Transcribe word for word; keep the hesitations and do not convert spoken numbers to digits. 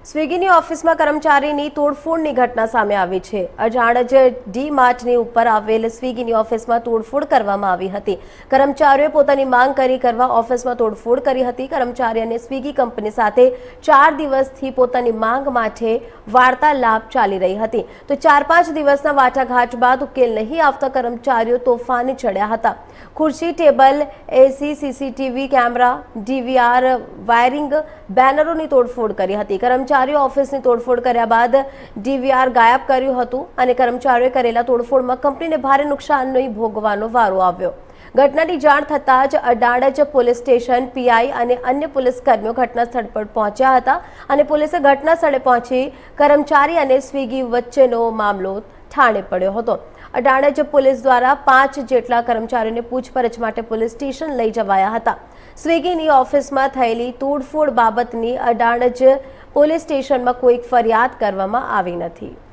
સ્વિગીની ઓફિસમાં કર્મચારીની તોડફોડની ઘટના સામે આવી છે। અજાણજ ડી માર્ટની ઉપર આવેલ સ્વિગીની ઓફિસમાં તોડફોડ કરવામાં આવી હતી। કર્મચારીઓએ પોતાની માંગ કરી કરવા ઓફિસમાં તોડફોડ કરી હતી। કર્મચારી અને સ્વિગી કંપની સાથે ચાર દિવસથી પોતાની માંગ માટે વાર્તાલાપ ચાલી રહી હતી, તો ચાર પાંચ દિવસના વાટાઘાટ બાદ ઉકેલ નહીં આવતા કર્મચારીઓ તોફાને ચડ્યા હતા। ખુરશી, table, AC, CCTV camera, DVR, wiring, બેનરોની તોડફોડ કરી હતી। કર્મચારીઓ ઓફિસની તોડફોડ કર્યા બાદ ડીવીઆર ગાયબ કર્યું હતું અને કર્મચારીઓએ કરેલા તોડફોડમાં કંપનીને ભારે નુકસાનનો ભોગવવાનો વારો આવ્યો। ઘટનાની જાણ થતાં જ અડાણજ પોલીસ સ્ટેશન પીઆઈ અને અન્ય પોલીસ કર્મીઓ ઘટના સ્થળ પર પહોંચ્યા હતા અને પોલીસે ઘટના સ્થળે પહોંચી કર્મચારી અને સ્વિગી વચ્ચેનો મામલો ઠાણે પડ્યો હતો। અડાણજ પોલીસ દ્વારા પાંચ જેટલા કર્મચારીઓને પૂછપરછ માટે પોલીસ સ્ટેશન લઈ જવાયા હતા। સ્વિગીની ઓફિસમાં થયેલી તોડફોડ બાબતની અડાણજ પોલીસ સ્ટેશનમાં કોઈ ફરિયાદ કરવામાં આવી નથી।